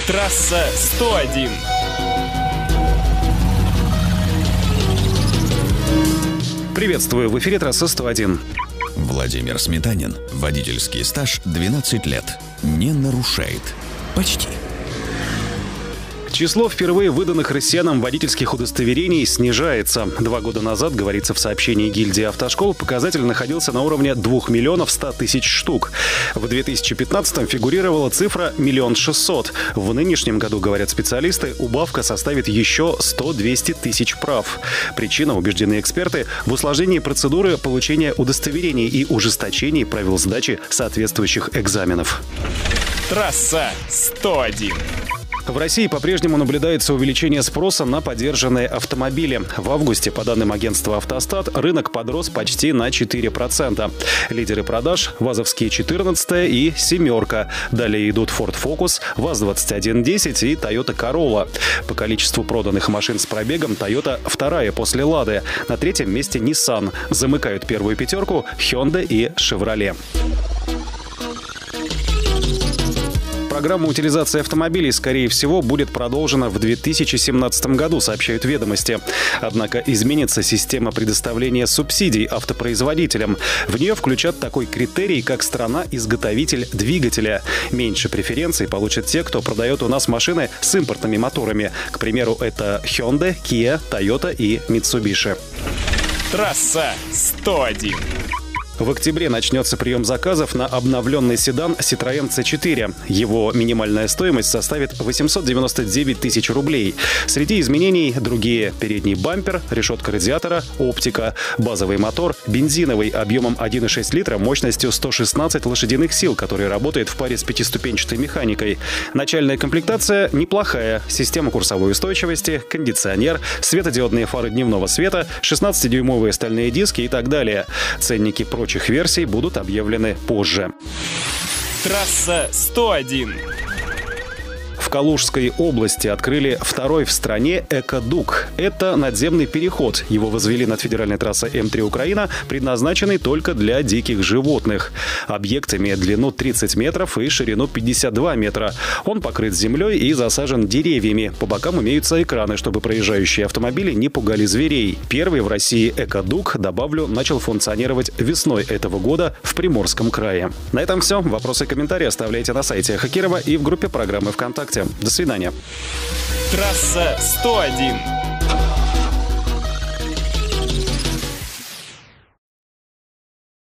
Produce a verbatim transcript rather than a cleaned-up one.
Трасса сто один. Приветствую, в эфире трасса сто один. Владимир Сметанин. Водительский стаж двенадцать лет. Не нарушает. Почти. Число впервые выданных россиянам водительских удостоверений снижается. Два года назад, говорится в сообщении гильдии автошкол, показатель находился на уровне двух миллионов ста тысяч штук. В две тысячи пятнадцатом фигурировала цифра миллион шестьсот. В нынешнем году, говорят специалисты, убавка составит еще сто-двести тысяч прав. Причина, убеждены эксперты, в усложнении процедуры получения удостоверений и ужесточении правил сдачи соответствующих экзаменов. Трасса сто один. В России по-прежнему наблюдается увеличение спроса на подержанные автомобили. В августе, по данным агентства «Автостат», рынок подрос почти на четыре процента. Лидеры продаж – ВАЗовские четырнадцатая и «семерка». Далее идут Ford Focus, ВАЗ двадцать один десять и Toyota Corolla. По количеству проданных машин с пробегом Toyota вторая после Лады. На третьем месте Nissan. Замыкают первую пятерку Hyundai и Chevrolet. Программа утилизации автомобилей, скорее всего, будет продолжена в две тысячи семнадцатом году, сообщают «Ведомости». Однако изменится система предоставления субсидий автопроизводителям. В нее включат такой критерий, как страна-изготовитель двигателя. Меньше преференций получат те, кто продает у нас машины с импортными моторами. К примеру, это Hyundai, Kia, Toyota и Mitsubishi. Трасса сто один. В октябре начнется прием заказов на обновленный седан Citroën си четыре. Его минимальная стоимость составит восемьсот девяносто девять тысяч рублей. Среди изменений другие: передний бампер, решетка радиатора, оптика, базовый мотор, бензиновый объемом один и шесть литра мощностью сто шестнадцать лошадиных сил, который работает в паре с пятиступенчатой механикой. Начальная комплектация неплохая. Система курсовой устойчивости, кондиционер, светодиодные фары дневного света, шестнадцатидюймовые стальные диски и так далее. Ценники прочих версий будут объявлены позже. Трасса сто один. В Калужской области открыли второй в стране экодук. Это надземный переход. Его возвели над федеральной трассой эм три Украина, предназначенный только для диких животных. Объект имеет длину тридцать метров и ширину пятьдесят два метра. Он покрыт землей и засажен деревьями. По бокам имеются экраны, чтобы проезжающие автомобили не пугали зверей. Первый в России экодук, добавлю, начал функционировать весной этого года в Приморском крае. На этом все. Вопросы и комментарии оставляйте на сайте Хакирова и в группе программы ВКонтакте. До свидания. Трасса сто один.